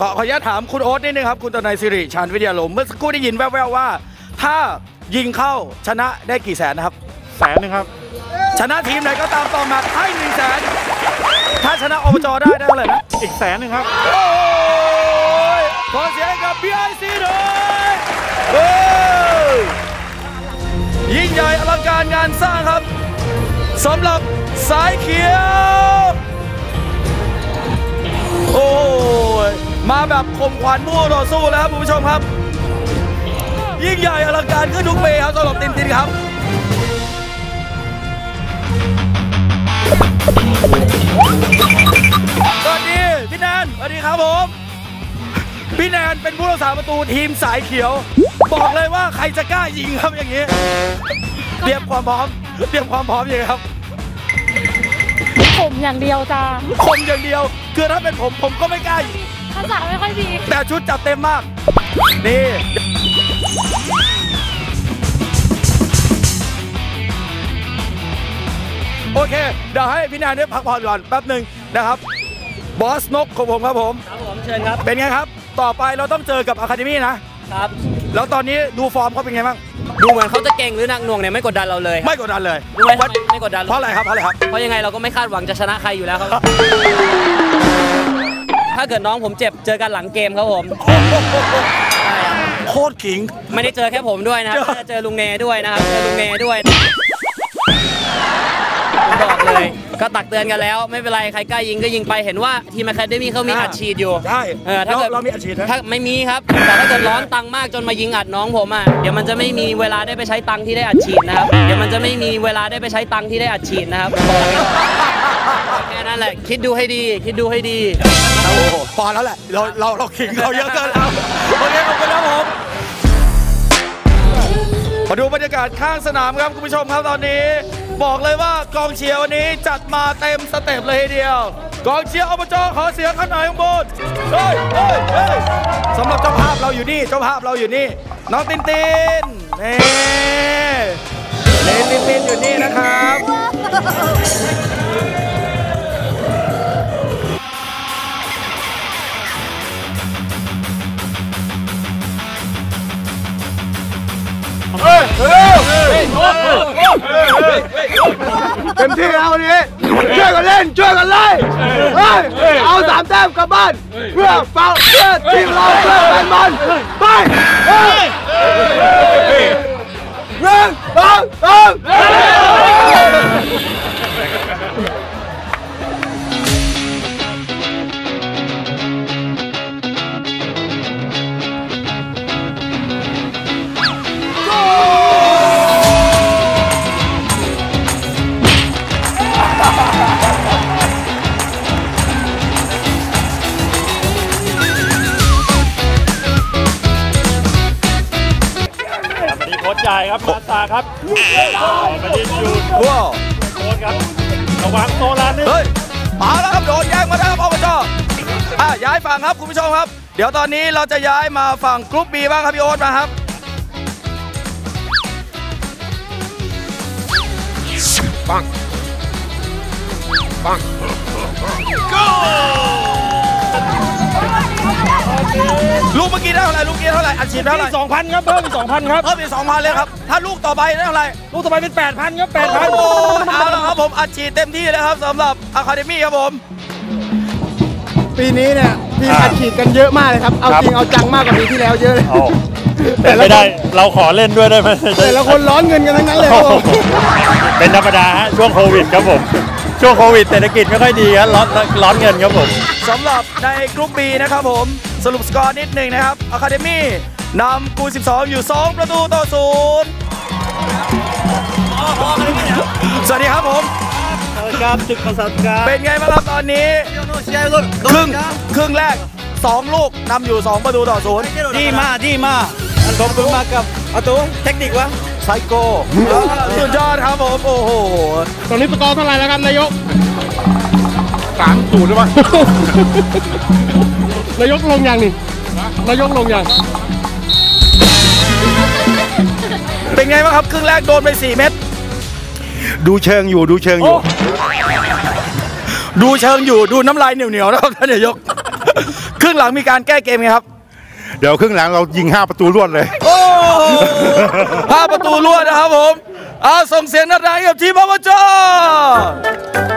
ขออนุญาตถามคุณโอ๊ตนิดนึงครับคุณตนายสิริชาญวิทยาลมเมื่อสักครู่ได้ยินแว่วๆว่าถ้ายิงเข้าชนะได้กี่แสนนะครับ 100,000ครับชนะทีมไหนก็ตามต่อมาให้100,000ถ้าชนะอบจได้เท่าไหร่นะอีก100,000ครับโอ้ยขอเสียงกับ BIC หน่อยยิ่งใหญ่อลังการงานสร้างครับสำหรับสายเขียวโอ้ยมาแบบข่มขวัญมั่วต่อสู้แล้วครับคุณผู้ชมครับยิ่งใหญ่อลังการขึ้นทุกปีครับสำหรับตินครับสวัสดีพี่แนนสวัสดีครับผมพี่แนนเป็นผู้รักษาประตูทีมสายเขียวบอกเลยว่าใครจะกล้ายิงครับอย่างนี้เตรียมความพร้อมยังไงครับผมอย่างเดียวจ้าผมอย่างเดียวคือถ้าเป็นผมก็ไม่กล้าภาษาไม่ค่อยดีแต่ชุดจัดเต็มมากนี่โอเคเดี๋ยวให้พี่แนนได้พักผ่อนก่อนแป๊บหนึ่งนะครับบอสนกของผมครับผมเชิญครับเป็นไงครับต่อไปเราต้องเจอกับอะคาเดมี่นะครับแล้วตอนนี้ดูฟอร์มเขาเป็นไงบ้างดูเหมือนเขาจะเก่งหรือหนักหน่วงเนี่ยไม่กดดันเราเลยไม่กดดันเลยรู้ไหมไม่กดดันเพราะอะไรครับเพราะยังไงเราก็ไม่คาดหวังจะชนะใครอยู่แล้วครับถ้าเกิดน้องผมเจ็บเจอกันหลังเกมครับผมโคตรขิงไม่ได้เจอแค่ผมด้วยนะครับจะเจอลุงเนด้วยนะครับเจอลุงเนด้วยบอกเลยก็ตักเตือนกันแล้วไม่เป็นไรใครกล้ายิงก็ยิงไปเห็นว่าทีมอะคาเดมี่เขามีอัดฉีดอยู่ใช่ถ้าเกิดเรามีอัดฉีดถ้าไม่มีครับแต่ถ้าเกิดร้อนตังมากจนมายิงอัดน้องผมอ่ะเดี๋ยวมันจะไม่มีเวลาได้ไปใช้ตังที่ได้อัดฉีดนะครับเดี๋ยวมันจะไม่มีเวลาได้ไปใช้ตังที่ได้อัดฉีดนะครับแค่นั้นแหละคิดดูให้ดีโอ้โหพอแล้วแหละเราขิงเขาเยอะเกินแล้วโอเคขอบคุณครับผมมาดูบรรยากาศข้างสนามครับคุณผู้ชมครับตอนนี้บอกเลยว่ากองเชียร์วันนี้จัดมาเต็มสเต็ปเลยทีเดียวกองเชียร์อบจขอเสียงข้างในข้างบนเฮ้ยสำหรับเจ้าภาพเราอยู่นี่น้องตินนี่อยู่นี่นะครับเต็มที่แล้ววันนี้ช่วยกันเล่นเอา3 แต้มกลับบ้านเพื่อทีมเราเพื่อแฟนบอลไปใหญ่ครับมาตาครับมาดินยูนว้าวโดนครับระวังโซลานึงเฮ้ยมาแล้วครับโดนแย่งมาแล้วครับอบจย้ายฝั่งครับคุณผู้ชมครับเดี๋ยวตอนนี้เราจะย้ายมาฝั่งกรุ๊ป B บ้างครับพี่โอ๊ตมาครับปังลูกเมื่อกี้ได้เท่าไหร่อัดฉีดได้เท่าไหร่ 2,000ครับเพิ่มอีก 2,000ครับเพิ่มอีก 2,000เลยครับถ้าลูกต่อไปได้เท่าไหร่ลูกต่อไปเป็น 8,000ครับ 8,000 โอ้เอาละครับผมอัดฉีดเต็มที่เลยครับสำหรับอะคาเดมี่ครับผมปีนี้เนี่ยทีมอัดฉีดกันเยอะมากเลยครับเอาจริงเอาจังมากกว่าปีที่แล้วเยอะเลยแต่ไม่ได้เราขอเล่นด้วยได้ไหมแต่ละคนร้อนเงินกันทั้งนั้นเลยเป็นธรรมดาฮะช่วงโควิดครับผมช่วงโควิดเศรษฐกิจไม่ค่อยดีครับร้อนเงินครับผมสำหรับในกรุ๊ป B นะครับผมสรุปสกอร์นิดหนึ่งนะครับอะคาเดมี่นำกู12อยู่2 ประตูต่อ 0สวัสดีครับผมครับจุดประสบการณ์เป็นไงบ้างครับตอนนี้ครึ่งแรก2 ลูกนำอยู่2 ประตูต่อ 0 ดีมากขอบคุณมากกับอาตูเทคนิควะไซโก้สุดยอดครับผมโอ้โหตอนนี้สกอร์เท่าไหร่แล้วครับนายก3-0หรือเปล่านายกลงยังนี่นายกลงยังเป็นไงบ้างครับครึ่งแรกโดนไป4 เม็ดดูเชิงอยู่ดูน้ำลายเหนียวนะครับท่านนายกครึ่งรึ่งหลังมีการแก้เกมไงครับเดี๋ยวครึ่งหลังเรายิง5 ประตูรวดเลยโอ้5 ประตูรวดนะครับผมส่งเสียงดังๆกับทีมอบจ